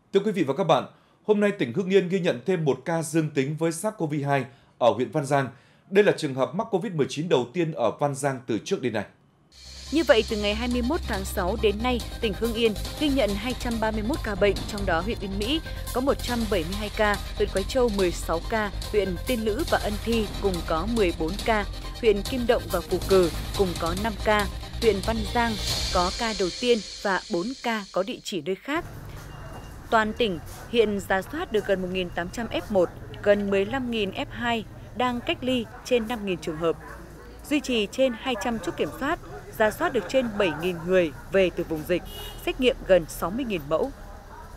Thưa quý vị và các bạn, hôm nay tỉnh Hưng Yên ghi nhận thêm một ca dương tính với SARS-CoV-2 ở huyện Văn Giang. Đây là trường hợp mắc COVID-19 đầu tiên ở Văn Giang từ trước đến nay. Như vậy, từ ngày 21 tháng 6 đến nay, tỉnh Hưng Yên ghi nhận 231 ca bệnh, trong đó huyện Yên Mỹ có 172 ca, huyện Quái Châu 16 ca, huyện Tiên Lữ và Ân Thi cùng có 14 ca, huyện Kim Động và Phù Cử cùng có 5 ca, huyện Văn Giang có ca đầu tiên và 4 ca có địa chỉ nơi khác. Toàn tỉnh hiện rà soát được gần 1.800 F1, gần 15.000 F2, đang cách ly trên 5.000 trường hợp. Duy trì trên 200 chốt kiểm soát, rà soát được trên 7.000 người về từ vùng dịch, xét nghiệm gần 60.000 mẫu.